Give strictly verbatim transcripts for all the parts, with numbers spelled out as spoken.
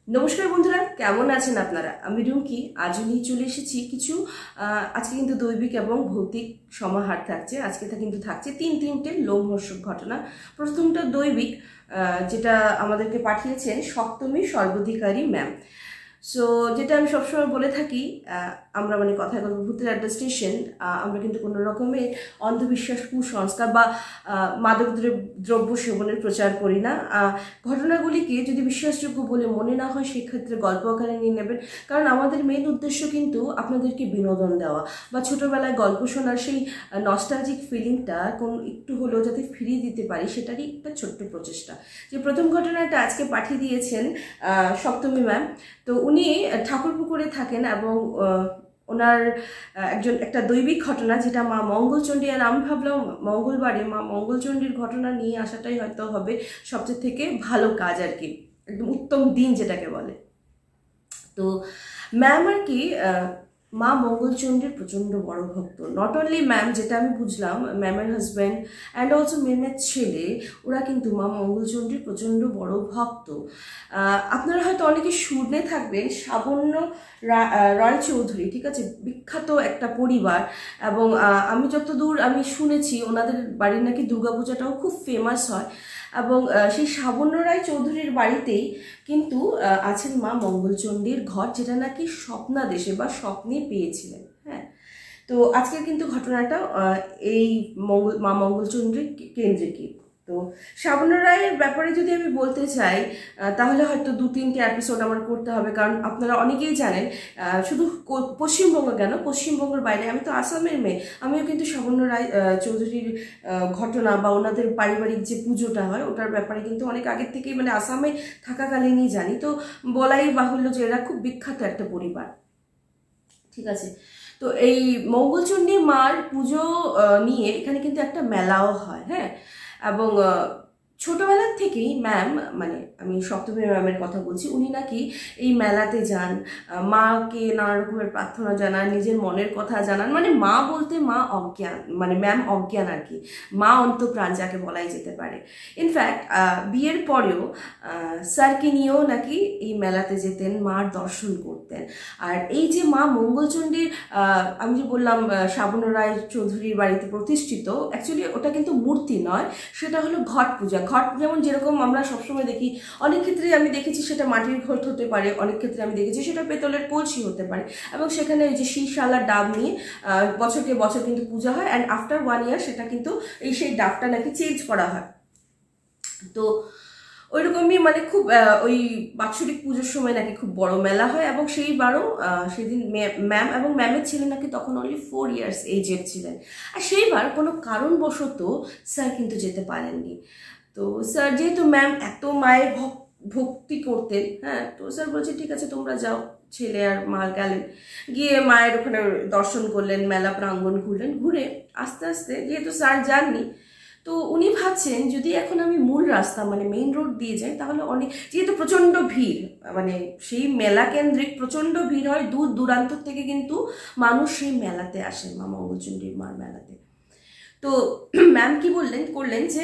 নমস্কার বন্ধুরা, কেমন আছেন আপনারা? আমি রুমকি। আজও নিয়ে চলে এসেছি কিছু আজকে কিন্তু দৈবিক এবং ভৌতিক সমাহার থাকছে। আজকে তা কিন্তু থাকছে তিন তিনটে লোমহর্ষক ঘটনা। প্রথমটা দৈবিক, যেটা আমাদেরকে পাঠিয়েছেন সপ্তমী সর্বাধিকারী ম্যাম। সো যেটা আমি সবসময় বলে থাকি, আমরা মানে কথায় কথা ভূতের অ্যাট দ্য স্টেশন, আমরা কিন্তু কোনো রকমের অন্ধবিশ্বাস, কুসংস্কার বা মাদক দ্রব্য সেবনের প্রচার করি না। ঘটনাগুলিকে যদি বিশ্বাসযোগ্য বলে মনে না হয় সেক্ষেত্রে গল্প আকারে নিয়ে নেবেন, কারণ আমাদের মেইন উদ্দেশ্য কিন্তু আপনাদেরকে বিনোদন দেওয়া বা ছোটোবেলায় গল্প শোনার সেই নস্টালজিক ফিলিংটা কোন একটু হলেও যাতে ফিরিয়ে দিতে পারি সেটারই একটা ছোট্ট প্রচেষ্টা। যে প্রথম ঘটনাটা আজকে পাঠিয়ে দিয়েছেন সপ্তমী ম্যাম। তো উনি ঠাকুরপুকুরে থাকেন এবং ওনার একজন একটা দৈবিক ঘটনা, যেটা মা মঙ্গলচণ্ডী, আর আমি ভাবলাম মঙ্গলবারে মা মঙ্গলচণ্ডীর ঘটনা নিয়ে আসাটাই হয়তো হবে সবচেয়ে থেকে ভালো কাজ আর কি, একদম উত্তম দিন যেটাকে বলে। তো ম্যাম আর কি মা মঙ্গলচণ্ডীর প্রচণ্ড বড় ভক্ত। নট অনলি ম্যাম, যেটা আমি বুঝলাম, ম্যামের হাজব্যান্ড অ্যান্ড অলসো ম্যামের ছেলে, ওরা কিন্তু মা মঙ্গলচণ্ডীর প্রচণ্ড বড় ভক্ত। আপনারা হয়তো অনেকে শুনে থাকবেন সাবন্য রায় চৌধুরী, ঠিক আছে, বিখ্যাত একটা পরিবার। এবং আমি যতদূর আমি শুনেছি ওনাদের বাড়ির নাকি দুর্গাপূজাটাও খুব ফেমাস হয়। এবং সেই সাবন্য রায় চৌধুরীর বাড়িতেই কিন্তু আছেন মা মঙ্গলচণ্ডীর ঘর, যেটা নাকি স্বপ্নাদেশে বা স্বপ্নে পেয়েছিলেন। হ্যাঁ, তো আজকের কিন্তু ঘটনাটা এই মঙ্গল মা মঙ্গলচণ্ডীর কেন্দ্রিকই। তো সাবন্য রায়ের ব্যাপারে যদি আমি বলতে চাই তাহলে হয়তো দু তিনটে এপিসোড আমার করতে হবে, কারণ আপনারা অনেকেই জানেন শুধু পশ্চিমবঙ্গ কেন, পশ্চিমবঙ্গের বাইরে, আমি তো আসামের মেয়ে, আমিও কিন্তু সাবন্য রায় চৌধুরীর ঘটনা বা ওনাদের পারিবারিক যে পুজোটা হয় ওটার ব্যাপারে কিন্তু অনেক আগের থেকেই মানে আসামে থাকাকালীনই জানি। তো বলাই বাহুল্য যে এরা খুব বিখ্যাত একটা পরিবার, ঠিক আছে। তো এই মঙ্গলচণ্ডী মার পুজো নিয়ে এখানে কিন্তু একটা মেলাও হয়। হ্যাঁ, এবং ছোটোবেলার থেকেই ম্যাম, মানে আমি সপ্তমী ম্যামের কথা বলছি, উনি নাকি এই মেলাতে যান, মাকে নানা রকমের প্রার্থনা জানান, নিজের মনের কথা জানান। মানে মা বলতে মা অজ্ঞান, মানে ম্যাম অজ্ঞান আর কি, মা অন্তপ্রাণ যাকে বলাই যেতে পারে। ইনফ্যাক্ট বিয়ের পরেও স্যারকে নিয়েও নাকি এই মেলাতে যেতেন, মার দর্শন করতেন। আর এই যে মা মঙ্গলচণ্ডীর, আমি যে বললাম সাবন্য রায় চৌধুরীর বাড়িতে প্রতিষ্ঠিত, অ্যাকচুয়ালি ওটা কিন্তু মূর্তি নয়, সেটা হলো ঘট পূজা। ঘট যেমন যেরকম আমরা সবসময় দেখি, অনেক ক্ষেত্রে আমি দেখেছি সেটা মাটির ঘট হতে পারে, অনেক ক্ষেত্রে আমি দেখেছি সেটা পেতলের কলসি হতে পারে, এবং সেখানে ওই যে শীষালা ডাব নিয়ে বছরকে বছর কিন্তু পূজা হয়, অ্যান্ড আফটার ওয়ান ইয়ার সেটা কিন্তু এই সেই ডাবটা নাকি চেঞ্জ করা হয়। তো ওইরকমই মানে খুব ওই বাৎসরিক পুজোর সময় নাকি খুব বড় মেলা হয়, এবং সেইবারও সেদিন ম্যাম এবং ম্যামের ছেলে নাকি তখন অনলি ফোর ইয়ার্স এজের ছিলেন। আর সেইবার কোনো কারণবশত স্যার কিন্তু যেতে পারেননি। তো স্যার যেহেতু ম্যাম এত মায়ের ভক্তি করতেন, হ্যাঁ, তো স্যার বলছে ঠিক আছে তোমরা যাও। ছেলে আর মা গেলেন, গিয়ে মায়ের ওখানে দর্শন করলেন, মেলা প্রাঙ্গণ ঘুরলেন। ঘুরে আস্তে আস্তে যেহেতু স্যার যাননি, তো উনি ভাবছেন যদি এখন আমি মূল রাস্তা মানে মেইন রোড দিয়ে যাই তাহলে অনেক, যেহেতু প্রচণ্ড ভিড়, মানে সেই মেলা কেন্দ্রিক প্রচণ্ড ভিড় হয়, দূর দূরান্ত থেকে কিন্তু মানুষ সেই মেলাতে আসেন, মা মঙ্গলচণ্ডীর মার মেলাতে। তো ম্যাম কি বললেন করলেন যে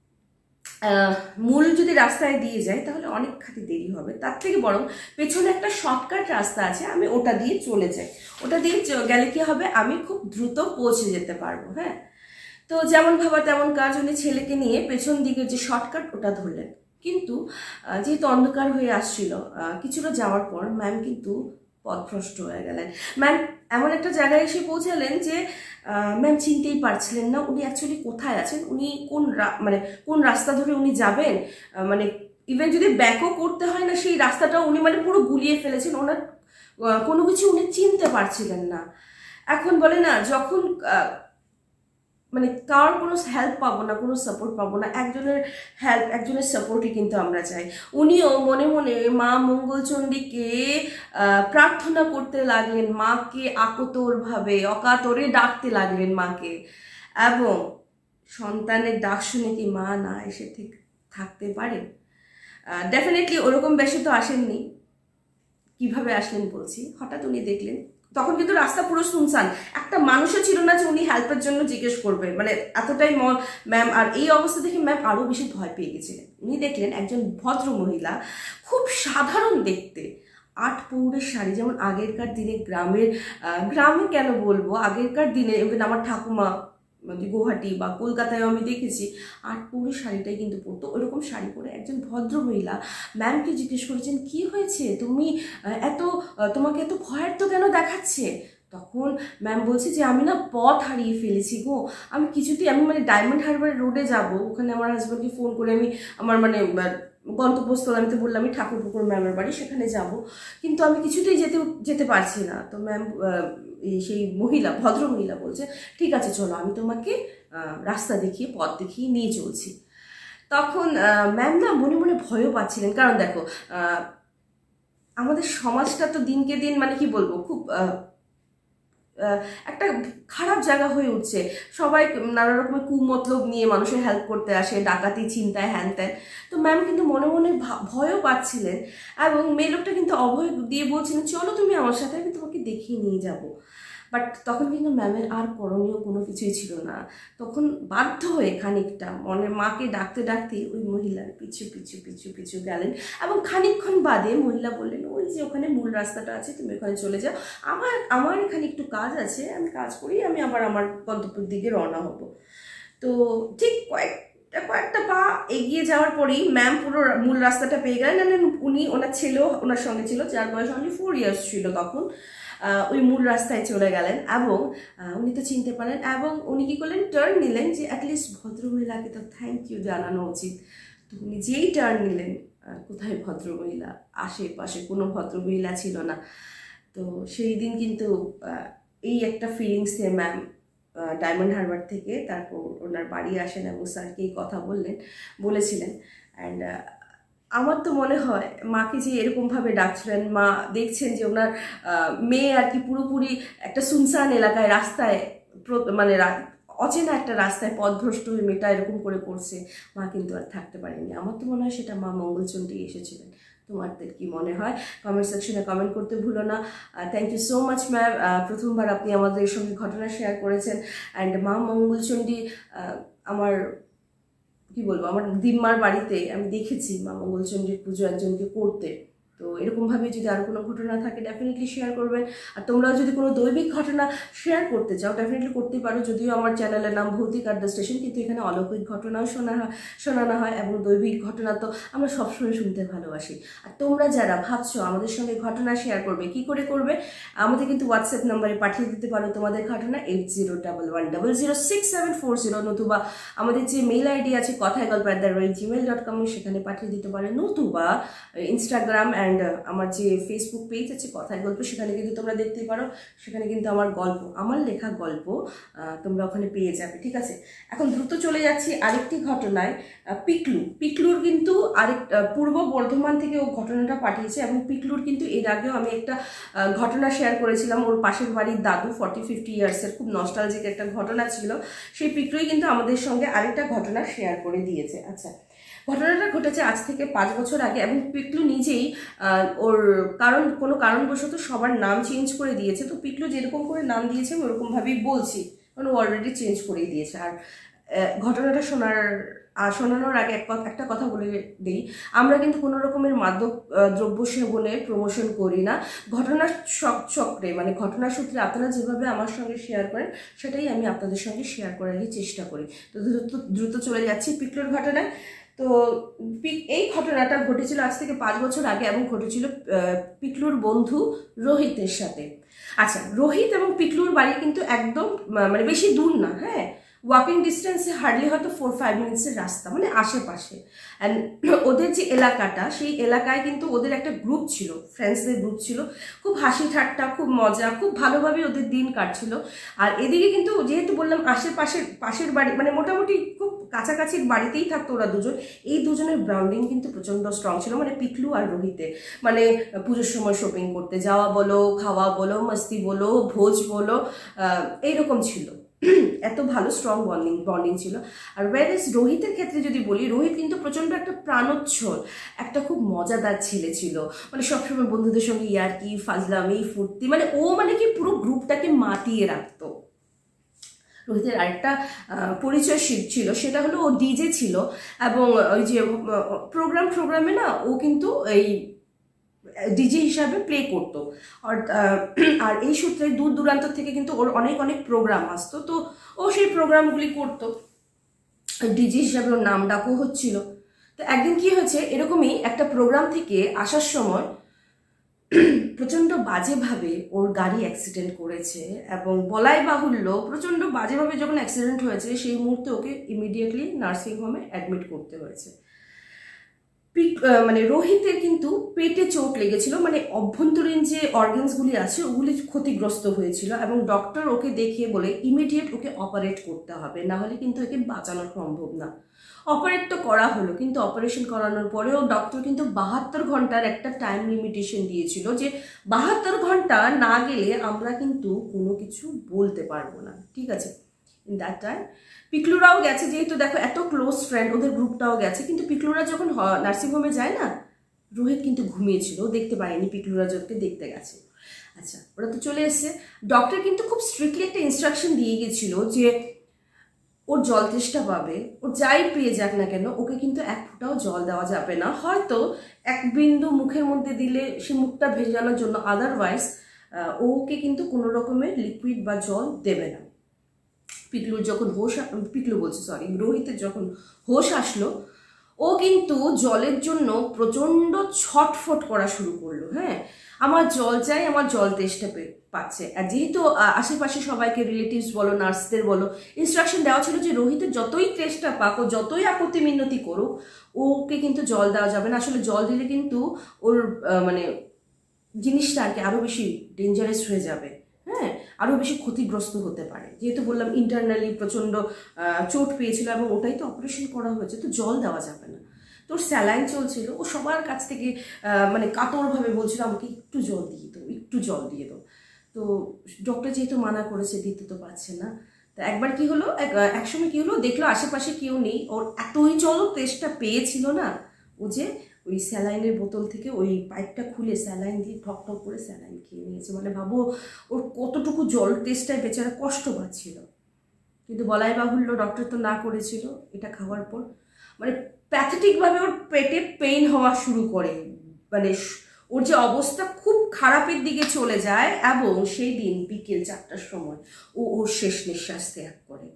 মূল যদি রাস্তায় দিয়ে যাই তাহলে অনেক খাতি দেরি হবে, তার থেকে বরং পেছনে একটা শর্টকাট রাস্তা আছে, আমি ওটা দিয়ে চলে যাই, ওটা দিয়ে গেলে কি হবে আমি খুব দ্রুত পৌঁছে যেতে পারবো। হ্যাঁ, তো যেমন ভাবা তেমন কাজ, উনি ছেলেকে নিয়ে পেছন দিকের যে শর্টকাট ওটা ধরলেন। কিন্তু যেহেতু অন্ধকার হয়ে আসছিল, কিছুটা যাওয়ার পর ম্যাম কিন্তু পথভ্রষ্ট হয়ে গেলেন। ম্যাম এমন একটা জায়গায় এসে পৌঁছালেন যে ম্যাম চিনতেই পারছিলেন না উনি অ্যাকচুয়ালি কোথায় আছেন, উনি কোন মানে কোন রাস্তা ধরে উনি যাবেন, মানে ইভেন যদি ব্যাকও করতে হয় না সেই রাস্তাটাও উনি মানে পুরো গুলিয়ে ফেলেছেন, ওনার কোনো কিছু উনি চিনতে পারছিলেন না। এখন বলে না, যখন মানে কার কোনো হেল্প পাবো না, কোনো সাপোর্ট পাবো না, একজনের হেল্প একজনের সাপোর্টই কিন্তু আমরা চাই। উনিও মনে মনে মা মঙ্গলচণ্ডীকে প্রার্থনা করতে লাগলেন, মাকে আকতরভাবে অকাতরে ডাকতে লাগলেন মাকে। এবং সন্তানের ডাক শুনে কি মা না এসে ঠিক থাকতে পারে? ডেফিনেটলি ওরকম বেশি তো আসেননি। কিভাবে আসলেন বলছি, হঠাৎ উনি দেখলেন তখন কিন্তু রাস্তা পুরো শুনশান, একটা মানুষও ছিল না যে উনি হেল্পের জন্য জিজ্ঞেস করবে, মানে এতটাই ম্যাম। আর এই অবস্থা দেখে ম্যাম আরও বেশি ভয় পেয়ে গেছিলেন। উনি দেখলেন একজন ভদ্র মহিলা, খুব সাধারণ দেখতে, আট পৌরের শাড়ি, যেমন আগেরকার দিনে গ্রামের, গ্রামে কেন বলবো, আগেরকার দিনে আমার ঠাকুমা মানে গুয়াহাটি বা কলকাতায় আমি দেখেছি আট পৌরের শাড়িটাই কিন্তু পরতো। ওইরকম শাড়ি পরে একজন ভদ্র মহিলা ম্যামকে জিজ্ঞেস করেছেন, কি হয়েছে, তুমি এত তোমাকে এত ভয়ের তো কেন দেখাচ্ছে? তখন ম্যাম বলছে যে আমি না পথ হারিয়ে ফেলেছি গো, আমি কিছুতেই, আমি মানে ডায়মন্ড হারবার রোডে যাব, ওখানে আমার হাজব্যান্ডকে ফোন করে আমি আমার মানে গন্তব্যস্থল, আমি তো বললাম আমি ঠাকুরপুকুর ম্যামের বাড়ি, সেখানে যাব, কিন্তু আমি কিছুতেই যেতে যেতে পারছি না। তো ম্যাম সেই মহিলা, ভদ্র মহিলা বলছে, ঠিক আছে চলো আমি তোমাকে রাস্তা দেখিয়ে পথ দেখিয়ে নিয়ে চলছি। তখন ম্যাম না মনে মনে ভয়ও পাচ্ছিলেন, কারণ দেখো আমাদের সমাজটা তো দিনকে দিন মানে কি বলবো খুব একটা খারাপ জায়গা হয়ে উঠছে। সবাই নানা রকমের কুমতলব নিয়ে মানুষের হেল্প করতে আসে, ডাকাতি, চিন্তায়, হ্যান ত্যান। তো ম্যাম কিন্তু মনে মনে ভয়ও পাচ্ছিলেন, এবং মেয়ে লোকটা কিন্তু অভয় দিয়ে বলছিলেন, চলো তুমি আমার সাথে, আমি তোমাকে দেখিয়ে নিয়ে যাবো। বাট তখন কিন্তু ম্যামের আর করণীয় কোনো কিছুই ছিল না। তখন বাধ্য হয়ে খানিকটা মনে মাকে ডাকতে ডাকতে ওই মহিলার পিছু পিছু পিছু পিছু গেলেন, এবং খানিকক্ষণ বাদে মহিলা বললেন, ওই যে ওখানে মূল রাস্তাটা আছে, তুমি ওখানে চলে যাও, আমার আমার এখানে একটু কাজ আছে, আমি কাজ করি, আমি আবার আমার গন্তব্যের দিকে রওনা হব। তো ঠিক কয়েক কয়েকটা পা এগিয়ে যাওয়ার পরেই ম্যাম পুরো মূল রাস্তাটা পেয়ে গেলেন। উনি, ওনার ছেলেও ওনার সঙ্গে ছিল, যার বয়স অনলি ফোর ইয়ার্স ছিল তখন, ওই মূল রাস্তায় চলে গেলেন, এবং উনি তো চিনতে পারেন, এবং উনি কি করলেন, টার্ন নিলেন, যে অ্যাটলিস্ট ভদ্রমহিলাকে তো থ্যাংক ইউ জানানো উচিত। তো উনি যেই টার্ন নিলেন, কোথায় ভদ্রমহিলা, আশেপাশে কোনো ভদ্রমহিলা ছিল না। তো সেই দিন কিন্তু এই একটা ফিলিংসে ম্যাম ডায়মন্ড হারবার থেকে তারপর ওনার বাড়ি আসেন এবং স্যারকে এই কথা বললেন, বলেছিলেন। অ্যান্ড আমার তো মনে হয় মাকে যে এরকমভাবে ডাকছিলেন, মা দেখছেন যে ওনার মেয়ে আর কি পুরোপুরি একটা সুনসান এলাকায়, রাস্তায়, মানে অচেনা একটা রাস্তায় পথভ্রষ্ট হয়ে মেয়েটা এরকম করে পড়ছে, মা কিন্তু আর থাকতে পারেনি। আমার তো মনে হয় সেটা মা মঙ্গলচণ্ডী এসেছিলেন। তোমাদের কি মনে হয়? কমেন্ট সেকশনে কমেন্ট করতে ভুলো না। Thank you so much ma'am, প্রথমবার আপনি আমাদের সঙ্গে ঘটনা শেয়ার করেছেন। অ্যান্ড মা মঙ্গলচণ্ডী, আমার কি বলবো, আমার দিম্মার বাড়িতে আমি দেখেছি মা মঙ্গলচণ্ডীর পুজো একজনকে করতে। তো এরকমভাবে যদি আরও কোনো ঘটনা থাকে ডেফিনেটলি শেয়ার করবেন। আর তোমরাও যদি কোনো দৈবিক ঘটনা শেয়ার করতে চাও ডেফিনেটলি করতে পারো, যদিও আমার চ্যানেলের নাম ভৌতিক আড্ডা স্টেশন, কিন্তু এখানে অলৌকিক ঘটনাও শোনা হয় শোনানো হয়, এবং দৈবিক ঘটনা তো আমরা সবসময় শুনতে ভালোবাসি। আর তোমরা যারা ভাবছো আমাদের সঙ্গে ঘটনা শেয়ার করবে, কি করে করবে, আমাদের কিন্তু হোয়াটসঅ্যাপ নাম্বারে পাঠিয়ে দিতে পারো তোমাদের ঘটনা, eight zero double one double zero six seven four zero, নতুবা আমাদের যে মেইল আইডি আছে কথায় গল্প at the rate Gmail dot com, সেখানে পাঠিয়ে দিতে পারে, নতুবা ইনস্টাগ্রাম অ্যান্ড আমার যে ফেসবুক পেজ আছে কথায় গল্প, সেখানে কিন্তু তোমরা দেখতে পারো, সেখানে কিন্তু আমার গল্প, আমার লেখা গল্প তোমরা ওখানে পেয়ে যাবে। ঠিক আছে, এখন দ্রুত চলে যাচ্ছি আরেকটি ঘটনায়। পিকলু, পিকলুর কিন্তু আরেক পূর্ব বর্ধমান থেকে ও ঘটনাটা পাঠিয়েছে, এবং পিকলুর কিন্তু এর আগেও আমি একটা ঘটনা শেয়ার করেছিলাম, ওর পাশের বাড়ির দাদু ফর্টি ফিফটি ইয়ার্সের, খুব নস্টালজিক একটা ঘটনা ছিল। সেই পিকলুই কিন্তু আমাদের সঙ্গে আরেকটা ঘটনা শেয়ার করে দিয়েছে। আচ্ছা, ঘটনাটা ঘটেছে আজ থেকে পাঁচ বছর আগে, এবং পিকলু নিজেই ওর কারণ কোনো কারণবশত সবার নাম চেঞ্জ করে দিয়েছে। তো পিকলু যেরকম করে নাম দিয়েছে আমি ওরকমভাবেই বলছি, কারণ ও অলরেডি চেঞ্জ করেই দিয়েছে। আর ঘটনাটা শোনার শোনানোর আগে একটা কথা বলে দিই, আমরা কিন্তু কোনো রকমের মাদক দ্রব্য সেবনের প্রমোশন করি না। ঘটনার চক্রে মানে ঘটনার সূত্রে আপনারা যেভাবে আমার সঙ্গে শেয়ার করেন সেটাই আমি আপনাদের সঙ্গে শেয়ার করারই চেষ্টা করি। তো দ্রুত দ্রুত চলে যাচ্ছি পিকলুর ঘটনায়। তো এই ঘটনাটা ঘটেছিল আজ থেকে পাঁচ বছর আগে, এবং ঘটেছিল পিকলুর বন্ধু রোহিতের সাথে। আচ্ছা, রোহিত এবং পিকলুর বাড়ি কিন্তু একদম মানে বেশি দূর না, হ্যাঁ, ওয়াকিং ডিস্টেন্সে হার্ডলি হয়তো ফোর ফাইভ মিনিটসের রাস্তা, মানে আশেপাশে। অ্যান্ড ওদের যে এলাকাটা, সেই এলাকায় কিন্তু ওদের একটা গ্রুপ ছিল, ফ্রেন্ডসদের গ্রুপ ছিল, খুব হাসি ঠাট্টা, খুব মজা, খুব ভালোভাবে ওদের দিন কাটছিল। আর এদিকে কিন্তু যেহেতু বললাম আশেপাশের পাশের বাড়ি, মানে মোটামুটি খুব কাছাকাছির বাড়িতেই থাকতো ওরা দুজন, এই দুজনের ব্রাউন্ডিং কিন্তু প্রচণ্ড স্ট্রং ছিল, মানে পিকলু আর রোহিতে। মানে পুজোর সময় শপিং করতে যাওয়া বলো, খাওয়া বলো, মস্তি বলো, ভোজ বলো, এইরকম ছিল। এত ভালো স্ট্রং বন্ডিং বন্ডিং ছিল। আর ওয়ারেস রোহিতের ক্ষেত্রে যদি বলি, রোহিত কিন্তু প্রচণ্ড একটা প্রাণোচ্ছল, একটা খুব মজাদার ছেলে ছিল, মানে সবসময় বন্ধুদের সঙ্গে ইয়ার্কি ফাজলামি ফুর্তি, মানে ও মানে কি পুরো গ্রুপটাকে মাতিয়ে রাখতো। রোহিতের আরেকটা পরিচয় ছিল, সেটা হলো ও ডিজে ছিল, এবং ওই যে প্রোগ্রাম প্রোগ্রামে না ও কিন্তু এই ডিজে হিসাবে প্লে করতো। আর আর এই সূত্রে দূর দূরান্ত থেকে কিন্তু ওর অনেক অনেক প্রোগ্রাম আসতো, তো ও সেই প্রোগ্রামগুলি করতো, ডিজে হিসাবে ওর নাম ডাকও হচ্ছিল। তো একদিন কি হয়েছে, এরকমই একটা প্রোগ্রাম থেকে আসার সময় প্রচণ্ড বাজেভাবে ওর গাড়ি অ্যাক্সিডেন্ট করেছে, এবং বলাই বাহুল্য প্রচণ্ড বাজেভাবে যখন অ্যাক্সিডেন্ট হয়েছে সেই মুহূর্তে ওকে ইমিডিয়েটলি নার্সিংহোমে অ্যাডমিট করতে হয়েছে। মানে রোহিতের কিন্তু পেটে চোট লেগেছিল, মানে অভ্যন্তরীণ যে অর্গানসগুলি আছে ওগুলি ক্ষতিগ্রস্ত হয়েছিল, এবং ডক্টর ওকে দেখিয়ে বলে ইমিডিয়েট ওকে অপারেট করতে হবে, না হলে কিন্তু একে বাঁচানো সম্ভব না। অপারেট তো করা হলো, কিন্তু অপারেশন করানোর পরেও ডক্টর কিন্তু বাহাত্তর ঘন্টার একটা টাইম লিমিটেশন দিয়েছিল, যে বাহাত্তর ঘন্টা না গেলে আমরা কিন্তু কোনো কিছু বলতে পারবো না, ঠিক আছে। ইন দ্যাট টাইম পিকলুরাও গেছে, যেহেতু দেখো এত ক্লোজ ফ্রেন্ড, ওদের গ্রুপটাও গেছে, কিন্তু পিকলুরা যখন নার্সিংহোমে যায় না, রোহিত কিন্তু ঘুমিয়েছিল, দেখতে পায়নি পিকলুরা যতকে দেখতে গেছে। আচ্ছা, ওরা তো চলে এসছে, ডক্টর কিন্তু খুব স্ট্রিক্টলি একটা ইনস্ট্রাকশন দিয়ে গেছিল যে ওর জল তেষ্টা পাবে, ওর যাই পেয়ে যাক না কেন ওকে কিন্তু এক ফোঁটাও জল দেওয়া যাবে না, হয়তো এক বিন্দু মুখের মধ্যে দিলে সে মুখটা ভেজানোর জন্য, আদারওয়াইজ ওকে কিন্তু কোনো রকমের লিকুইড বা জল দেবে না। পিকলুর যখন হোশ, পিকলু বলছে সরি রোহিতের যখন হোশ আসলো, ও কিন্তু জলের জন্য প্রচণ্ড ছটফট করা শুরু করলো। হ্যাঁ, আমার জল চাই, আমার জল তেষ্টা পাচ্ছে। আর যেহেতু আশেপাশে সবাইকে রিলেটিভস বলো, নার্সদের বলো, ইনস্ট্রাকশন দেওয়া ছিল যে রোহিতের যতই তেষ্টা পাক, ও যতই আপত্তি মিনতি করুক, ওকে কিন্তু জল দেওয়া যাবে না। আসলে জল দিলে কিন্তু ওর মানে জিনিসটা আর কি আরও বেশি ডেঞ্জারাস হয়ে যাবে, হ্যাঁ, আরও বেশি ক্ষতিগ্রস্ত হতে পারে। যেহেতু বললাম ইন্টারনালি প্রচণ্ড চোট পেয়েছিল, এবং ওটাই তো অপারেশন করা হয়েছে, তো জল দেওয়া যাবে না। তোর স্যালাইন চলছিল, ও সবার কাছ থেকে মানে কাতরভাবে বলছিল আমাকে একটু জল দিয়ে দাও, একটু জল দিয়ে দাও। তো ডক্টর যেহেতু মানা করেছে, দিতে তো পারছে না। তো একবার কি হলো, একসময় কি হলো, দেখলো আশেপাশে কেউ নেই, ওর এতই জল তেষ্টা পেয়েছিল না, ও যে ওই স্যালাইনের বোতল থেকে ওই পাইপটা খুলে স্যালাইন দিয়ে ঠক ঠক করে স্যালাইন খেয়ে নিয়েছে। মানে ভাবো ওর কতটুকু জল তেষ্টায় বেচারা কষ্ট পাচ্ছিল। কিন্তু বলাই বাহুল্য ডক্টর তো না করেছিল এটা খাওয়ার পর, মানে প্যাথেটিকভাবে ওর পেটে পেইন হওয়া শুরু করে, মানে ওর যে অবস্থা খুব খারাপের দিকে চলে যায়, এবং সেই দিন বিকেল চারটার সময় ও ওর শেষ নিঃশ্বাস ত্যাগ করে।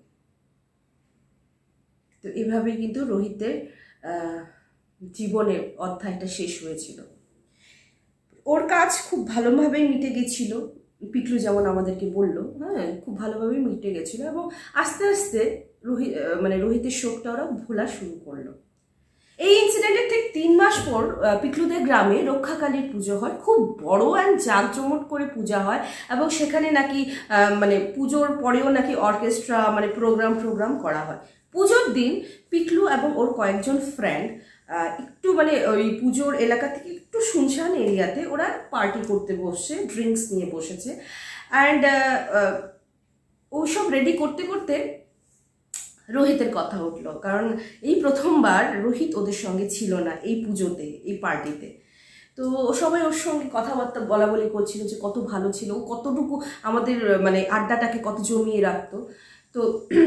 তো এভাবেই কিন্তু রোহিতের জীবনের অধ্যায়টা শেষ হয়েছিল। ওর কাজ খুব ভালোভাবেই মিটে গেছিল, পিকলু যেমন আমাদেরকে বললো, হ্যাঁ, খুব ভালোভাবেই মিটে গেছিলো, এবং আস্তে আস্তে রোহিত মানে রোহিতের শোকটা ওরা ভোলা শুরু করলো। এই ইনসিডেন্টের ঠিক তিন মাস পর পিকলুদের গ্রামে রক্ষাকালীর পুজো হয়, খুব বড় অ্যান্ড জাঁকজমট করে পূজা হয়, এবং সেখানে নাকি মানে পুজোর পরেও নাকি অর্কেস্ট্রা মানে প্রোগ্রাম প্রোগ্রাম করা হয়। পুজোর দিন পিকলু এবং ওর কয়েকজন ফ্রেন্ড একটু মানে ওই পুজোর এলাকা থেকে একটু শুনশান এরিয়াতে ওরা পার্টি করতে বসছে, ড্রিঙ্কস নিয়ে বসেছে। অ্যান্ড ওইসব রেডি করতে করতে রোহিতের কথা উঠলো, কারণ এই প্রথমবার রোহিত ওদের সঙ্গে ছিল না এই পুজোতে, এই পার্টিতে। তো সবাই ওর সঙ্গে কথাবার্তা বলা বলি করছিল যে কত ভালো ছিল, ও কতটুকু আমাদের মানে আড্ডাটাকে কত জমিয়ে রাখতো। তো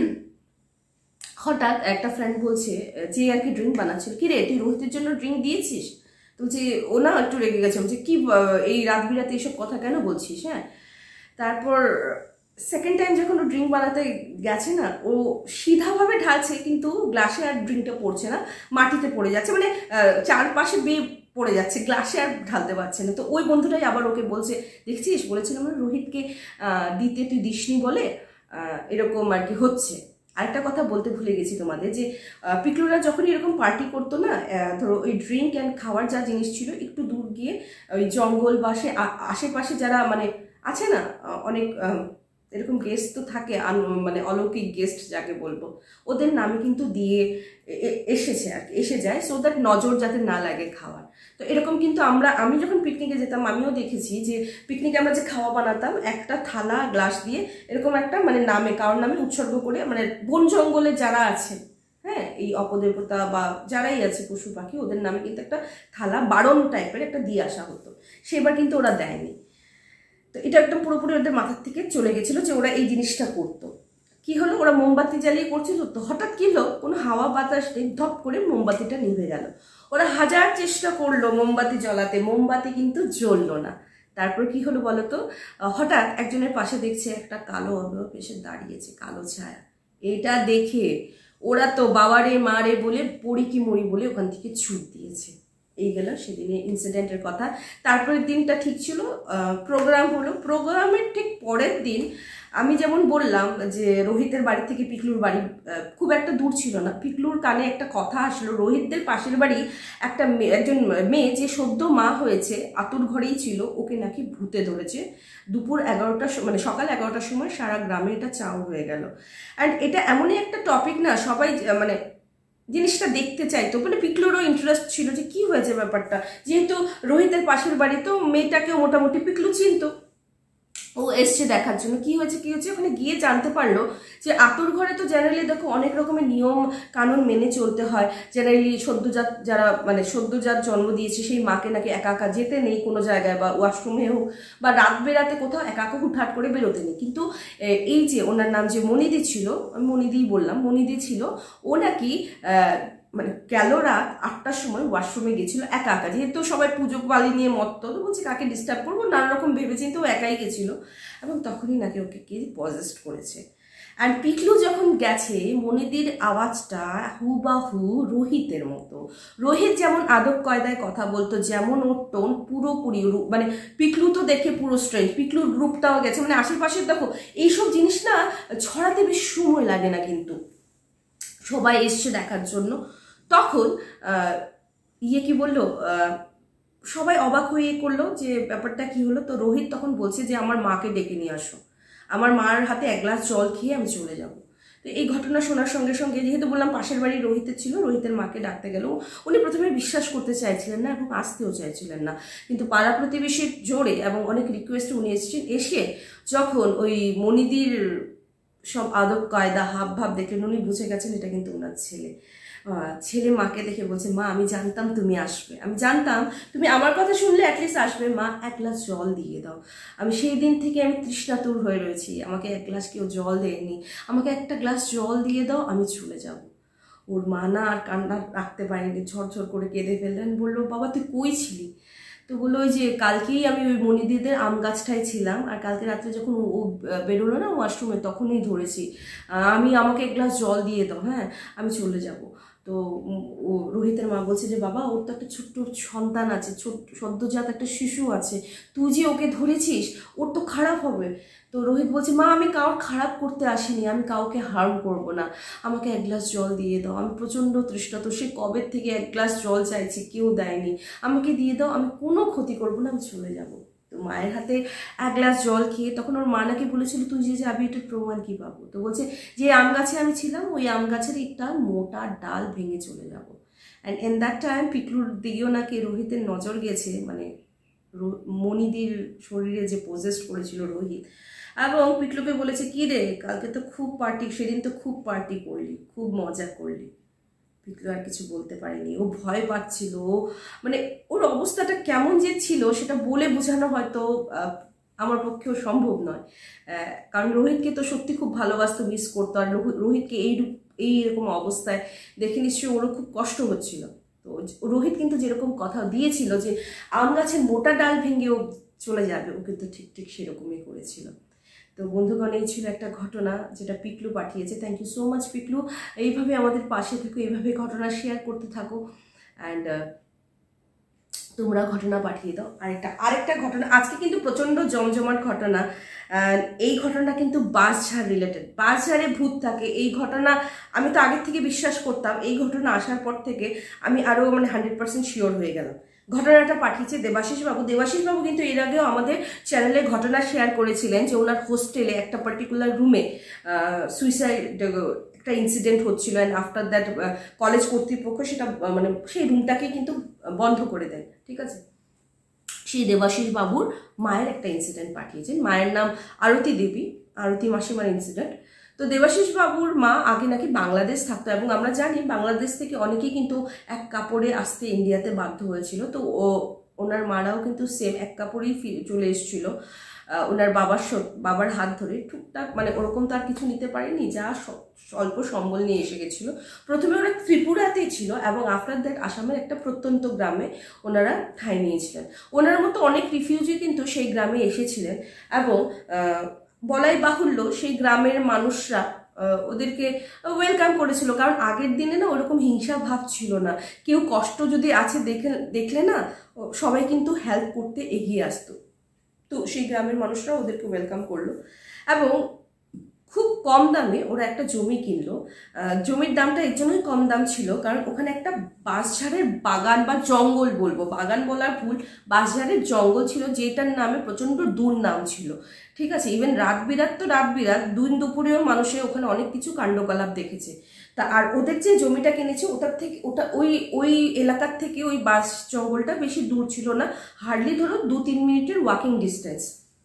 হঠাৎ একটা ফ্রেন্ড বলছে, যে আর কি ড্রিঙ্ক বানাচ্ছিল, কি রে তুই রোহিতের জন্য ড্রিঙ্ক দিয়েছিস? তো বলছে ও না একটু রেগে গেছে, বলছে কি এই রাত বিরাতে এইসব কথা কেন বলছিস? হ্যাঁ, তারপর সেকেন্ড টাইম যখন ও ড্রিঙ্ক বানাতে গেছে না, ও সিধাভাবে ঢালছে, কিন্তু গ্লাসে আর ড্রিঙ্কটা পড়ছে না, মাটিতে পড়ে যাচ্ছে, মানে চারপাশে বেয়ে পড়ে যাচ্ছে, গ্লাসে আর ঢালতে পারছে না। তো ওই বন্ধুটাই আবার ওকে বলছে, দেখছিস বলেছিলাম না রোহিতকে দিতে, তুই দিসনি বলে এরকম আর কি হচ্ছে। আরেকটা কথা বলতে ভুলে গেছি তোমাদের, যে পিকলুরা যখন এরকম পার্টি করতো না, ধরো ওই ড্রিঙ্ক অ্যান্ড খাওয়ার যা জিনিস ছিল একটু দূর গিয়ে ওই জঙ্গল বাসে আশেপাশে যারা মানে আছে না অনেক এরকম গেস্ট তো থাকে, মানে অলৌকিক গেস্ট যাকে বলবো, ওদের নামে কিন্তু দিয়ে এসেছে আর কি, এসে যায়, সো দ্যাট নজর যাতে না লাগে খাওয়ার। তো এরকম কিন্তু আমরা, আমি যখন পিকনিকে যেতাম আমিও দেখেছি যে পিকনিকে আমরা যে খাওয়া বানাতাম একটা থালা গ্লাস দিয়ে এরকম একটা মানে নামে, কারোর নামে উৎসর্গ করে, মানে বন জঙ্গলে যারা আছে, হ্যাঁ, এই অপদেবতা বা যারাই আছে পশু পাখি, ওদের নামে কিন্তু একটা থালা বারণ টাইপের একটা দিয়ে আসা হতো। সেবার কিন্তু ওরা দেয়নি। তো এটা একদম পুরোপুরি ওদের মাথার থেকে চলে গেছিলো যে ওরা এই জিনিসটা করতো। কি হলো, ওরা মোমবাতি জ্বালিয়ে করছিল, তো হঠাৎ কি হলো, কোনো হাওয়া বাতাস নেই, ধপ করে মোমবাতিটা নিভে গেল। ওরা হাজার চেষ্টা করলো মোমবাতি জ্বলাতে, মোমবাতি কিন্তু জ্বললো না। তারপর কি হলো বলতো, হঠাৎ একজনের পাশে দেখছে একটা কালো অবয়ব এসে দাঁড়িয়েছে, কালো ছায়া। এটা দেখে ওরা তো বাবারে মারে বলে পড়ি কি মরি বলে ওখান থেকে ছুট দিয়েছে। এই গেল সেদিনের ইনসিডেন্টের কথা। তারপরের দিনটা ঠিক ছিল, প্রোগ্রাম হলো। প্রোগ্রামের ঠিক পরের দিন আমি যেমন বললাম যে রোহিতের বাড়ি থেকে পিকলুর বাড়ি খুব একটা দূর ছিল না, পিকলুর কানে একটা কথা আসলো, রোহিতদের পাশের বাড়ি একটা একজন মেয়ে যে সদ্য মা হয়েছে, আতুর ঘরেই ছিল, ওকে নাকি ভূতে ধরেছে। দুপুর এগারোটার মানে সকাল এগারোটার সময় সারা গ্রামে এটা চাউ হয়ে গেল। অ্যান্ড এটা এমনই একটা টপিক না, সবাই মানে জিনিসটা দেখতে চাইতো, মানে পিকলুরও ইন্টারেস্ট ছিল যে কি হয়েছে ব্যাপারটা, যেহেতু রোহিতের পাশের বাড়ি, তো মেয়েটাকেও মোটামুটি পিকলু চিনতো, ও এসছে দেখার জন্য কি হয়েছে কি হয়েছে। ওখানে গিয়ে জানতে পারলো যে আতুর ঘরে তো জেনারেলি দেখো অনেক রকমের নিয়ম কানুন মেনে চলতে হয়। জেনারেলি সদ্যজাত যারা মানে সদ্যজাত জন্ম দিয়েছে সেই মাকে নাকি একা একা যেতে নেই কোনো জায়গায়, বা ওয়াশরুমে হোক বা রাত বেরাতে কোথাও একা একা হুটহাট করে বেরোতে নেই। কিন্তু এই যে ওনার নাম যে মনিদি ছিল, আমি মনিদিই বললাম, মনিদি ছিল, ও নাকি মানে গেল রাত আটটার সময় ওয়াশরুমে গেছিল একা একা, যেহেতু সবাই পুজো পালি নিয়ে মত্ত, তো বলছি কাকে ডিস্টার্ব করবো, নানা রকম ভেবেচিন্তে ও একাই গেছিল, এবং তখনই নাকি ওকে কে পজেস্ট করেছে। অ্যান্ড পিকলু যখন গেছে, মনিদির আওয়াজটা হুবাহু রোহিতের মতো। রোহিত যেমন আদব কায়দায় কথা বলতো, যেমন ওর টোন পুরোপুরি, মানে পিকলু তো দেখে পুরো স্ট্রেঞ্জ, পিকলুর গ্রুপটাও গেছে, মানে আশেপাশে দেখো এইসব জিনিস না ছড়াতে বেশ সময় লাগে না, কিন্তু সবাই এসছে দেখার জন্য। তখন ইয়ে কি বললো, সবাই অবাক হয়ে করলো যে ব্যাপারটা কি হলো। তো রোহিত তখন বলছে যে আমার মাকে ডেকে নিয়ে আসো, আমার মার হাতে এক গ্লাস জল খেয়ে আমি চলে যাব। তো এই ঘটনা শোনার সঙ্গে সঙ্গে, যেহেতু বললাম পাশের বাড়ি রোহিতের ছিল, রোহিতের মাকে ডাকতে গেল। উনি প্রথমে বিশ্বাস করতে চাইছিলেন না এবং আসতেও চাইছিলেন না, কিন্তু পাড়া প্রতিবেশীর জোরে এবং অনেক রিকোয়েস্টে উনি এসেছেন। এসে যখন ওই মনিদির সব আদব কায়দা হাব ভাব দেখলেন, উনি বুঝে গেছেন এটা কিন্তু ওনার ছেলে। ছেলে মাকে দেখে বলছে, মা আমি জানতাম তুমি আসবে, আমি জানতাম তুমি আমার কথা শুনলে অ্যাটলিস্ট আসবে, মা এক গ্লাস জল দিয়ে দাও। আমি সেই দিন থেকে আমি তৃষ্ণাতুর হয়ে রয়েছি, আমাকে এক গ্লাস কেউ জল দেয়নি, আমাকে একটা গ্লাস জল দিয়ে দাও, আমি চলে যাব। ওর মা না আর কান্না রাখতে পারেনি, ঝরঝর করে কেঁদে ফেললেন। বললো, বাবা তুই কই ছিলি? তো বললো, ওই যে কালকেই আমি ওই মনিদিদের আম গাছটায় ছিলাম, আর কালকে রাত্রে যখন ও বেরোলো না ওয়াশরুমে, তখনই ধরেছি, আমি আমাকে এক গ্লাস জল দিয়ে দাও, হ্যাঁ আমি চলে যাব। তো ও রোহিতের মা বলছে যে বাবা ওর তো একটা ছোট্ট সন্তান আছে, ছোট্ট সদ্যজাত একটা শিশু আছে, তুই যে ওকে ধরেছিস ওর তো খারাপ হবে। তো রোহিত বলছে, মা আমি কাউর খারাপ করতে আসিনি, আমি কাউকে হার্ম করব না, আমাকে এক গ্লাস জল দিয়ে দাও, আমি প্রচণ্ড তৃষ্ণা, তো সে কবে থেকে এক গ্লাস জল চাইছি, কেউ দেয়নি, আমাকে দিয়ে দাও, আমি কোনো ক্ষতি করব না, আমি চলে যাব। তো মায়ের হাতে এক গ্লাস জল খেয়ে তখন ওর মা নাকি বলেছিল, তুই যে যাবি এটার প্রমাণ কি পাবো? তো বলছে, যে আম গাছে আমি ছিলাম ওই আম গাছের একটা মোটা ডাল ভেঙে চলে যাব। অ্যান্ড ইন দ্যাট টাইম পিকলুর দিকেও নাকি রোহিতের নজর গেছে, মানে মনিদির শরীরে যে পজেস্ট করেছিল রোহিত, এবং পিকলুকে বলেছে, কি রে কালকে তো খুব পার্টি, সেদিন তো খুব পার্টি করলি, খুব মজা করলি। পিকলু আর কিছু বলতে পারেনি, ও ভয় পাচ্ছিল, মানে ওর অবস্থাটা কেমন যে ছিল সেটা বলে বোঝানো হয়তো আমার পক্ষেও সম্ভব নয়, কারণ রোহিতকে তো সত্যি খুব ভালোবাসতো, মিস করতো, আর রোহিতকে এই এইরকম অবস্থায় দেখে নিশ্চয়ই ওরও খুব কষ্ট হচ্ছিল। তো রোহিত কিন্তু যেরকম কথা দিয়েছিল যে আম গাছের মোটা ডাল ভেঙেও চলে যাবে, ও কিন্তু ঠিক ঠিক সেরকমই করেছিল। তো বন্ধুগণ, এই ছিল একটা ঘটনা যেটা পিকলু পাঠিয়েছে। Thank you so much Piklu, এইভাবে আমাদের পাশে থেকো, এইভাবে ঘটনা শেয়ার করতে থাকো, অ্যান্ড তোমরা ঘটনা পাঠিয়ে দাও। আরেকটা আরেকটা ঘটনা আজকে কিন্তু প্রচণ্ড জমজমাট ঘটনা, এই ঘটনা কিন্তু বাঁশঝাড় রিলেটেড, বাঁশঝাড়ে ভূত থাকে এই ঘটনা আমি তো আগের থেকে বিশ্বাস করতাম, এই ঘটনা আসার পর থেকে আমি আরও মানে হান্ড্রেড পার্সেন্ট শিওর হয়ে গেলাম। ঘটনাটা পাঠিয়েছে দেবাশিস বাবু। দেবাশিস বাবু কিন্তু এর আগেও আমাদের চ্যানেলে ঘটনা শেয়ার করেছিলেন যে ওনার হোস্টেলে একটা পার্টিকুলার রুমে সুইসাইড একটা ইনসিডেন্ট হচ্ছিল, অ্যান্ড আফটার দ্যাট কলেজ কর্তৃপক্ষ সেটা মানে সেই রুমটাকে কিন্তু বন্ধ করে দেয়। ঠিক আছে, সেই দেবাশিস বাবুর মায়ের একটা ইনসিডেন্ট পাঠিয়েছেন। মায়ের নাম আরতি দেবী, আরতি মাসিমার ইনসিডেন্ট। তো দেবাশিস বাবুর মা আগে নাকি বাংলাদেশ থাকতো, এবং আমরা জানি বাংলাদেশ থেকে অনেকেই কিন্তু এক কাপড়ে আসতে ইন্ডিয়াতে বাধ্য হয়েছিল। তো ও ওনার মারাও কিন্তু সেম এক কাপড়েই চলে এসেছিল ওনার বাবার বাবার হাত ধরে। টুকটাক মানে ওরকম তো আর কিছু নিতে পারেনি, যা স্বল্প সম্বল নিয়ে এসে গেছিলো। প্রথমে ওরা ত্রিপুরাতেই ছিল, এবং আফটার দ্যাট আসামের একটা প্রত্যন্ত গ্রামে ওনারা ঠাঁই নিয়েছিলেন। ওনার মতো অনেক রিফিউজি কিন্তু সেই গ্রামে এসেছিলেন, এবং বলাই বাহুল্য সেই গ্রামের মানুষরা ওদেরকে ওয়েলকাম করেছিল, কারণ আগের দিনে না ওরকম হিংসা ভাব ছিল না। কেউ কষ্ট যদি আছে দেখে দেখলে না সবাই কিন্তু হেল্প করতে এগিয়ে আসতো। তো সেই গ্রামের মানুষরা ওদেরকে ওয়েলকাম করলো, এবং খুব কম দামে ওরা একটা জমি কিনলো। জমির দামটা এর জন্যই কম দাম ছিল কারণ ওখানে একটা বাঁশঝাড়ের বাগান বা জঙ্গল বলবো, বাগান বলার ভুল, বাঁশঝাড়ের জঙ্গল ছিল, যেটার নামে প্রচণ্ড দুর্নাম ছিল। ঠিক আছে, ইভেন রাত বিরাত তো রাত বিরাত দিন দুপুরেও মানুষে ওখানে অনেক কিছু কাণ্ডকলাপ দেখেছে। তা আর ওদের যে জমিটা কিনেছে ওটার থেকে ওটা ওই ওই এলাকার থেকে ওই বাঁশ জঙ্গলটা বেশি দূর ছিল না, হার্ডলি ধরো দু তিন মিনিটের ওয়াকিং ডিস্টেন্স।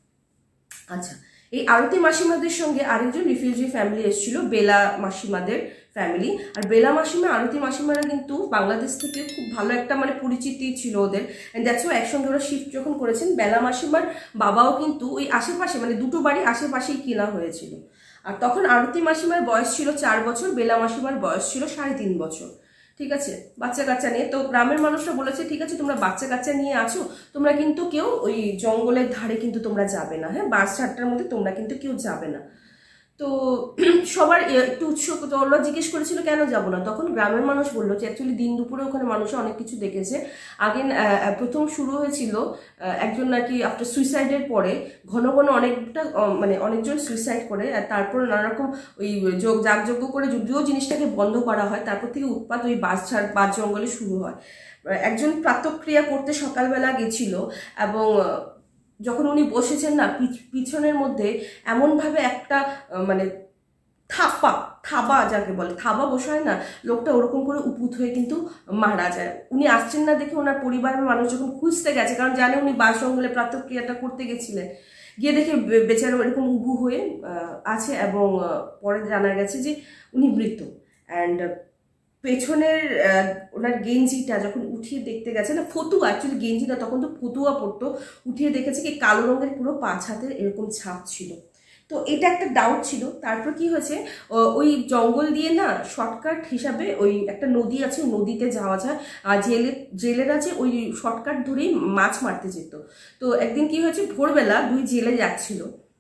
আচ্ছা, এই আরতি মাসিমাদের সঙ্গে আরেকজন রিফিউজি ফ্যামিলি এসেছিল, বেলা মাসিমাদের ফ্যামিলি। আর বেলা মাসিমা আরতি মাসিমারা কিন্তু বাংলাদেশ থেকে খুব ভালো একটা মানে পরিচিতি ছিল ওদের, অ্যান্ড দ্যাটস ওয়াই একসঙ্গে ওরা শিফট যখন করেছেন, বেলা মাসিমার বাবাও কিন্তু ওই আশেপাশে মানে দুটো বাড়ি আশেপাশেই কেনা হয়েছিল। আর তখন আরতি মাসিমার বয়স ছিল চার বছর, বেলা মাসিমার বয়স ছিল সাড়ে তিন বছর। ঠিক আছে, বাচ্চা কাচ্চা নিয়ে। তো গ্রামের মানুষরা বলেছে ঠিক আছে তোমরা বাচ্চা কাচ্চা নিয়ে আছো, তোমরা কিন্তু কেউ ওই জঙ্গলের ধারে কিন্তু তোমরা যাবে না, হ্যাঁ বাস ঝাড়টার মধ্যে তোমরা কিন্তু কেউ যাবে না। তো সবার একটু উৎসুক, তো ওরা জিজ্ঞেস করেছিল কেন যাবো না, তখন গ্রামের মানুষ বললো যে অ্যাকচুয়ালি দিন দুপুরে ওখানে মানুষ অনেক কিছু দেখেছে। আগে প্রথম শুরু হয়েছিল একজন নাকি আফটার সুইসাইডের পরে ঘন ঘন অনেকটা মানে অনেকজন সুইসাইড করে, আর তারপর নানারকম ওই যোগ যাগযজ্ঞ করে যদিও জিনিসটাকে বন্ধ করা হয়, তারপর থেকে উৎপাত ওই বাস ঝাড় বাস জঙ্গলে শুরু হয়। একজন প্রাতঃক্রিয়া করতে সকালবেলা গেছিল, এবং যখন উনি বসেছেন না পিছনের মধ্যে এমনভাবে একটা মানে থাপা থাবা যাকে বলে থাবা বসায় না, লোকটা ওরকম করে উপুত হয়ে কিন্তু মারা যায়। উনি আসছেন না দেখে ওনার পরিবারের মানুষ যখন খুঁজতে গেছে, কারণ জানে উনি বাস জঙ্গলে প্রাতঃক্রিয়াটা করতে গেছিলেন, গিয়ে দেখে বেচারা এরকম উবু হয়ে আছে, এবং পরে জানা গেছে যে উনি মৃত। অ্যান্ড পেছনের ওনার গেঞ্জিটা যখন উঠিয়ে দেখতে গেছে না, ফতুয়া অ্যাকচুয়ালি গেঞ্জিটা তখন তো ফতুয়া পড়তো, উঠিয়ে দেখেছে কি কালো রঙের পুরো পাঁচ হাতের এরকম ছাপ ছিল। তো এটা একটা ডাউট ছিল। তারপর কি হয়েছে, ওই জঙ্গল দিয়ে না শর্টকাট হিসাবে ওই একটা নদী আছে, নদীতে যাওয়া যায়, আর জেলে জেলেরা আছে ওই শর্টকাট ধরেই মাছ মারতে যেত। তো একদিন কি হয়েছে, ভোরবেলা দুই জেলে যাচ্ছিল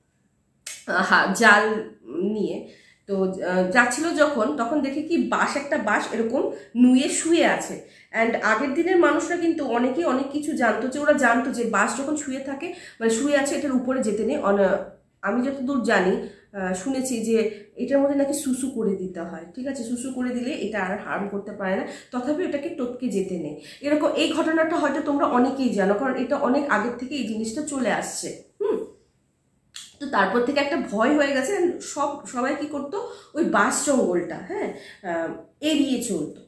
হা জাল নিয়ে, তো যাচ্ছিল যখন তখন দেখে কি বাঁশ একটা বাঁশ এরকম নুয়ে শুয়ে আছে। অ্যান্ড আগের দিনের মানুষরা কিন্তু অনেকেই অনেক কিছু জানতো, যে ওরা জানতো যে বাঁশ যখন শুয়ে থাকে মানে শুয়ে আছে এটার উপরে যেতে নেই। আমি যতদূর জানি শুনেছি যে এটার মধ্যে নাকি সুসু করে দিতে হয়, ঠিক আছে, সুসু করে দিলে এটা আর হার্ম করতে পারে না, তথাপি এটাকে টপকে যেতে নেই। এরকম এই ঘটনাটা হয়তো তোমরা অনেকেই জানো, কারণ এটা অনেক আগের থেকে এই জিনিসটা চলে আসছে। হুম তো তারপর থেকে একটা ভয় হয়ে গেছে, সব সবাই কি করতো ওই বাঁশ জঙ্গলটা হ্যাঁ এড়িয়ে চলতো।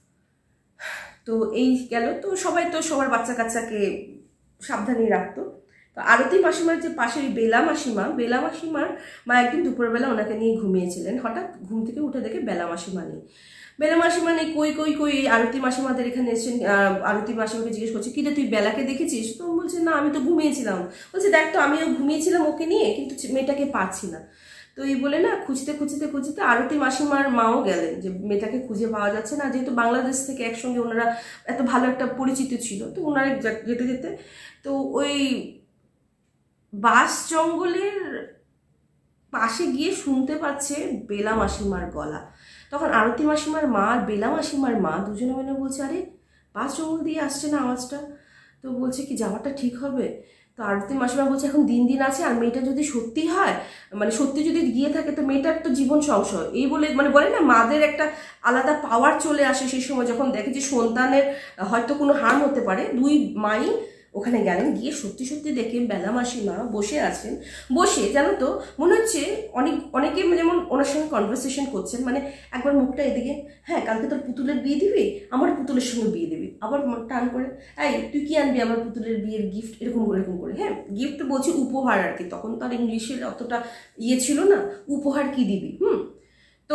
তো এই গেল, তো সবাই তো সবার বাচ্চা কাচ্চাকে সাবধানে রাখতো। তো আরতি মাসিমার যে পাশে ওই বেলা মাসিমা, বেলা মাসিমার মা একদিন দুপুরবেলা ওনাকে নিয়ে ঘুমিয়েছিলেন, হঠাৎ ঘুম থেকে উঠে দেখে বেলা মাসিমা নেই। বেলা মাসিমা নেই, কই কই কই আরতি মাসিমাদের এখানে এসেছেন। আরতি মাসিমাকে জিজ্ঞেস করছে কি রে তুই বেলাকে দেখেছিস? তো বলছে না আমি তো ঘুমিয়েছিলাম। বলছে দেখ তো আমিও ঘুমিয়েছিলাম ওকে নিয়ে, কিন্তু মেয়েটাকে পাচ্ছি না। তো এই বলে না খুঁজতে খুঁজতে খুঁজতে আরতি মাসিমার মাও গেলেন যে মেয়েটাকে খুঁজে পাওয়া যাচ্ছে না, যেহেতু বাংলাদেশ থেকে একসঙ্গে ওনারা এত ভালো একটা পরিচিত ছিল, তো ওনারা যেতে যেতে তো ওই বাঁশ জঙ্গলের পাশে গিয়ে শুনতে পাচ্ছে বেলা মাসিমার গলা। তখন আরতি মাসিমার মা আর বেলা মাসিমার মা দুজনে মিলে বলছে আরে বাঁশ জঙ্গল দিয়ে আসছে না আওয়াজটা, তো বলছে কি যাওয়াটা ঠিক হবে? তো আরতি মাসিমা বলছে এখন দিন দিন আছে, আর মেয়েটা যদি সত্যি হয়, মানে সত্যি যদি গিয়ে থাকে তো মেয়েটার তো জীবন সংশয়। এই বলে মানে বলে না মাদের একটা আলাদা পাওয়ার চলে আসে সেই সময় যখন দেখে যে সন্তানের হয়তো কোনো হার্ম হতে পারে। দুই মাই ওখানে গেলেন, গিয়ে সত্যি সত্যি দেখে বেলা মাসিমা বসে আছেন। বসে জানো তো মনে হচ্ছে অনেক অনেকে যেমন ওনার সঙ্গে কনভারসেশন করছেন, মানে একবার মুখটা এদিকে, হ্যাঁ কালকে তোর পুতুলের বিয়ে দিবি, আমার পুতুলের সঙ্গে বিয়ে দিবি, আবার টান করে এই তুই কি আনবি আমার পুতুলের বিয়ের গিফট, এরকম করে এরকম করে। হ্যাঁ গিফট বলছি উপহার আর কি, তখন তো আর ইংলিশের অতটা ইয়ে ছিল না, উপহার কি দিবি। হুম তো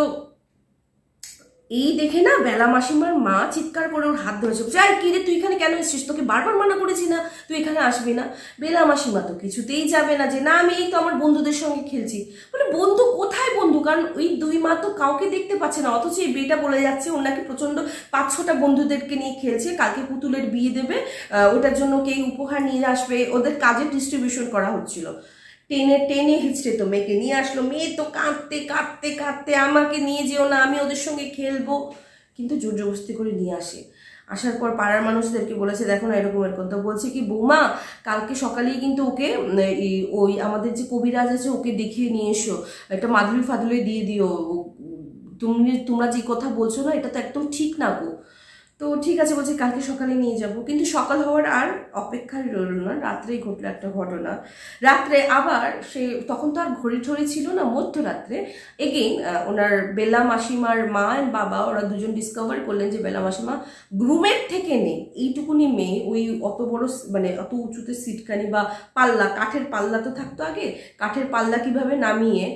এই দেখে না বেলা মাসিমার মা চিৎকার করে ওর হাত ধরেছে, যাই কি রে তুই এখানে কেন এসেছিস, তোকে বারবার মানা করেছি না তুই এখানে আসবি না। বেলা মাসিমা তো কিছুতেই যাবে না, যে না আমি এই তো আমার বন্ধুদের সঙ্গে খেলছি। মানে বন্ধু কোথায় বন্ধু, কারণ ওই দুই মা তো কাউকে দেখতে পাচ্ছে না, অথচ এই বিয়েটা বলে যাচ্ছে ওর নাকি প্রচন্ড পাঁচ ছটা বন্ধুদেরকে নিয়ে খেলছে, কালকে পুতুলের বিয়ে দেবে, ওটার জন্য কে উপহার নিয়ে আসবে, ওদের কাজের ডিস্ট্রিবিউশন করা হচ্ছিল। টেনে টেনে হিচড়ে তো মেয়েকে নিয়ে আসলো, মেয়ে তো কাঁদতে কাঁদতে কাঁদতে আমাকে নিয়ে যেও না, আমি ওদের সঙ্গে খেলবো, কিন্তু জোর জবরদস্তি করে নিয়ে আসে। আসার পর পাড়ার মানুষদেরকে বলেছে দেখো না এরকমের কথা, বলছে কি বৌমা কালকে সকালেই কিন্তু ওকে ওই আমাদের যে কবিরাজ আছে ওকে দেখিয়ে নিয়ে এসো, একটা মাদুলি ফাদুলি দিয়ে দিও, তুমি তোমরা যে কথা বলছো না এটা তো একদম ঠিক না গো। তো ঠিক আছে বলছে কালকে সকালে নিয়ে যাব, কিন্তু সকাল হওয়ার আর অপেক্ষায় রইল না, রাত্রেই ঘটলো একটা ঘটনা। রাত্রে আবার সে তখন তো আর ঘড়ি ঠড়ি ছিল না, মধ্যরাত্রে এগেইন ওনার বেলা মাসিমার মা এন্ড বাবা ওরা দুজন ডিসকভার করলেন যে বেলা মাসিমা গ্রুমের থেকে নেই, এইটুকুনি মেয়ে ওই অত বড় মানে অত উঁচুতে সিটকানি বা পাল্লা, কাঠের পাল্লা তো থাকতো আগে, কাঠের পাল্লা কিভাবে নামিয়ে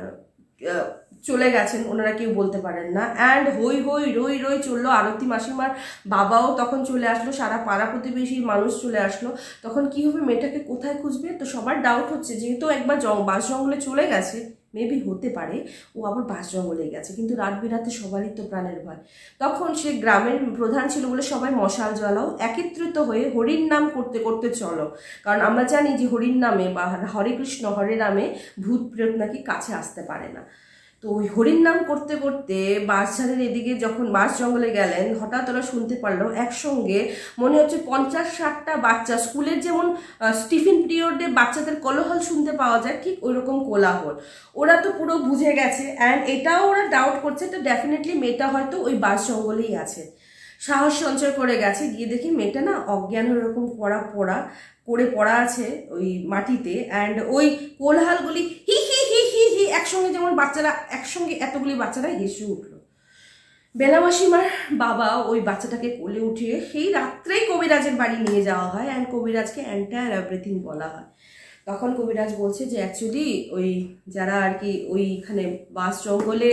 চলে গেছেন ওনারা কেউ বলতে পারেন না। অ্যান্ড হই হই রই রই চললো, আরতি মাসিমার বাবাও তখন চলে আসলো, সারা পাড়া প্রতিবেশীর মানুষ চলে আসলো। তখন কি হবে, মেয়েটাকে কোথায় খুঁজবে? তো সবার ডাউট হচ্ছে যেহেতু একবার বাস জঙ্গলে চলে গেছে, মেবি হতে পারে ও আবার বাস জঙ্গলে গেছে, কিন্তু রাত বিরাতে সবারই তো প্রাণের ভয়। তখন সে গ্রামের প্রধান ছিল বলে সবাই মশাল জ্বালাও, একত্রিত হয়ে হরির নাম করতে করতে চলো, কারণ আমরা জানি যে হরির নামে বা হরে কৃষ্ণ হরে রামে ভূত প্রেত নাকি কাছে আসতে পারে না। তো ওই হরির নাম করতে করতে বাসঝাড়ের এদিকে যখন বাস জঙ্গলে গেলেন, হঠাৎ ওরা শুনতে পারলো একসঙ্গে মনে হচ্ছে পঞ্চাশ ষাটটা বাচ্চা, স্কুলের যেমন টিফিন পিরিয়ডে বাচ্চাদের কোলাহল শুনতে পাওয়া যায় ঠিক ওই রকম কোলাহল। ওরা তো পুরো বুঝে গেছে, অ্যান্ড এটাও ওরা ডাউট করছে তো ডেফিনেটলি মেয়েটা হয়তো ওই বাস জঙ্গলেই আছে। সাহস সঞ্চয় করে গেছে, গিয়ে দেখি মেয়েটা না অজ্ঞান ওরকম পড়া পড়া করে পড়া আছে ওই মাটিতে, অ্যান্ড ওই কোলাহলগুলি হি হি হি হি হি একসঙ্গে যেমন বাচ্চারা একসঙ্গে এতগুলি বাচ্চারা হেসে উঠলো। বেলা মাসিমার বাবা ওই বাচ্চাটাকে কোলে উঠিয়ে সেই রাত্রেই কবিরাজের বাড়ি নিয়ে যাওয়া হয়, অ্যান্ড কবিরাজকে এন্টায়ার এভরিথিং বলা হয়। তখন কবিরাজ বলছে যে অ্যাকচুয়ালি ওই যারা আর কি ওইখানে বাস জঙ্গলে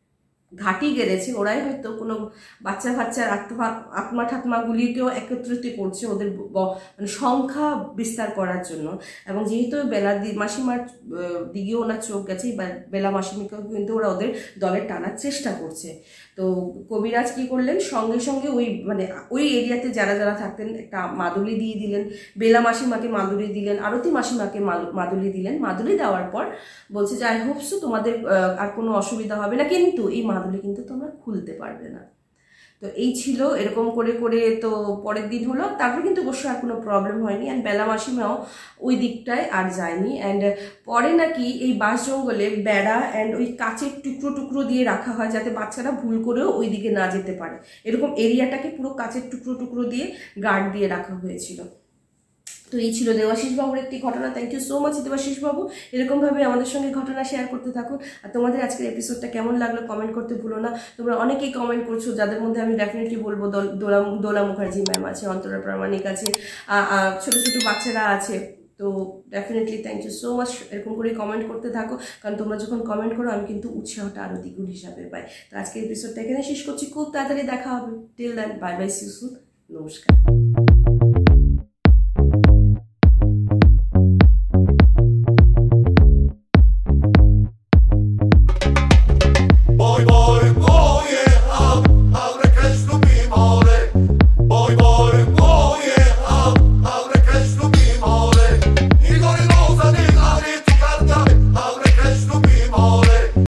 ঘাঁটি গেড়েছে ওরাই হয়তো কোনো বাচ্চা বাচ্চার আত্মা আত্মা ঠাত্মাগুলিকেও একত্রিত করছে ওদের মানে সংখ্যা বিস্তার করার জন্য। এবং যেহেতু বেলা মাসিমার দিকে ওনার চোখ গেছে, বেলা মাসিমাকেও কিন্তু ওরা ওদের দলে টানার চেষ্টা করছে। তো কবিরাজ কি করলেন, সঙ্গে সঙ্গে ওই মানে ওই এরিয়াতে যারা যারা থাকতেন একটা মাদুলি দিয়ে দিলেন, বেলা মাসিমাকে মাদুলি দিলেন, আরতি মাসিমাকে মাদুলি দিলেন। মাদুলি দেওয়ার পর বলছে যে আই হোপ সো তোমাদের আর কোনো অসুবিধা হবে না, কিন্তু এই মাদুলি কিন্তু তোমরা খুলতে পারবে না। তো এই ছিল, এরকম করে করে তো পরের দিন হলো, তারপর কিন্তু অবশ্য আর কোনো প্রবলেম হয়নি, অ্যান্ড বেলা মাসিমাও ওই দিকটায় আর যায়নি। অ্যান্ড পরে নাকি এই বাস জঙ্গলে বেড়া অ্যান্ড ওই কাচের টুকরো টুকরো দিয়ে রাখা হয় যাতে বাচ্চারা ভুল করেও ওই দিকে না যেতে পারে, এরকম এরিয়াটাকে পুরো কাচের টুকরো টুকরো দিয়ে গার্ড দিয়ে রাখা হয়েছিল। তো এই ছিল দেবাশিস বাবুর একটি ঘটনা। Thank you so much Debashis বাবু, এরকমভাবে আমাদের সঙ্গে ঘটনা শেয়ার করতে থাকুন। আর তোমাদের আজকের এপিসোডটা কেমন লাগলো কমেন্ট করতে ভুলো না। তোমরা অনেকেই কমেন্ট করছো, যাদের মধ্যে আমি ডেফিনেটলি বলবো দোলা দোলা মুখার্জি ম্যাম আছে, অন্তরা প্রামাণিক আছে, ছোটো ছোটো বাচ্চারা আছে। তো definitely thank you so much, এরকম করে কমেন্ট করতে থাকো, কারণ তোমরা যখন কমেন্ট করো আমি কিন্তু উৎসাহটা আরও দ্বিগুণ হিসাবে পাই। তো আজকের এপিসোডটা এখানে শেষ করছি, খুব তাড়াতাড়ি দেখা হবে। Till then bye bye, see you soon, নমস্কার।